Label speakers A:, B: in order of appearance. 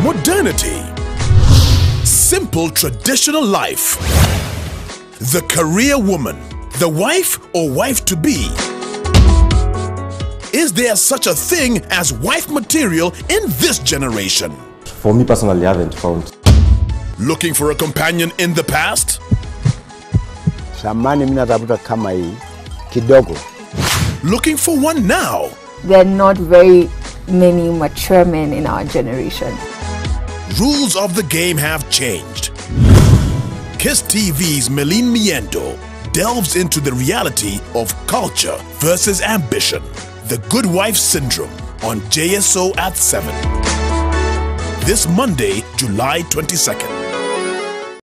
A: modernity, simple traditional life, the career woman, the wife or wife-to-be. Is there such a thing as wife material in this generation?
B: For me personally, I haven't found.
A: Looking for a companion in the past?
C: Samani mimi natafuta kama hii kidogo.
A: Looking for one now?
D: There are not very many mature men in our generation.
A: Rules of the game have changed. Kiss TV's Meline Miendo delves into the reality of culture versus ambition. The Good Wife Syndrome on JSO at 7. This Monday, July 22nd.